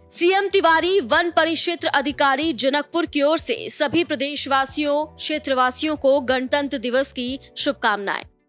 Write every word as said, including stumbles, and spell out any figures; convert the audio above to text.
CM Tiwari one परिक्षेत्र अधिकारी जनकपुर की ओर से सभी प्रदेशवासियों क्षेत्रवासियों को गणतंत्र दिवस की शुभकामनाएं।